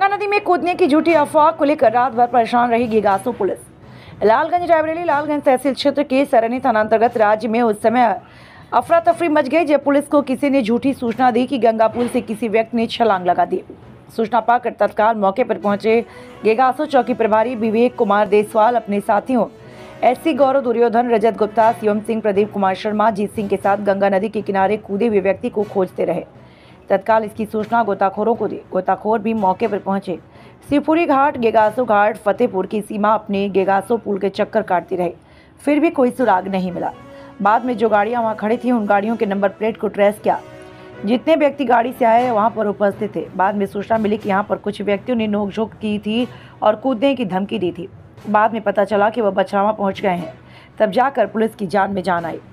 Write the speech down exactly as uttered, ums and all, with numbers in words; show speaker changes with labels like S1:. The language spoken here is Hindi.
S1: गंगा नदी में कूदने की झूठी अफवाह को लेकर रात भर परेशान रही गेगासो पुलिस। लालगंज रायबरेली लालगंज तहसील क्षेत्र के सरनी थाना अंतर्गत राज्य में उस समय अफरा तफरी मच गई जब पुलिस को किसी ने झूठी सूचना दी कि गंगा पुल से किसी व्यक्ति ने छलांग लगा दी। सूचना पाकर तत्काल मौके पर पहुंचे गेगासो चौकी प्रभारी विवेक कुमार देसवाल अपने साथियों एससी गौरव दुर्योधन रजत गुप्ता शिवम सिंह प्रदीप कुमार शर्मा जीत सिंह के साथ गंगा नदी के किनारे कूदे हुए व्यक्ति को खोजते रहे। तत्काल इसकी सूचना गोताखोरों को दी। गोताखोर भी मौके पर पहुंचे। शिवपुरी घाट गेगासो घाट फतेहपुर की सीमा अपने गेगासो पुल के चक्कर काटती रही, फिर भी कोई सुराग नहीं मिला। बाद में जो गाड़ियां वहां खड़ी थी उन गाड़ियों के नंबर प्लेट को ट्रेस किया। जितने व्यक्ति गाड़ी से आए वहां पर उपस्थित थे। बाद में सूचना मिली कि यहाँ पर कुछ व्यक्तियों ने नोकझोंक की थी और कूदने की धमकी दी थी। बाद में पता चला कि वह बछरावा पहुंच गए हैं। तब जाकर पुलिस की जान में जान आई।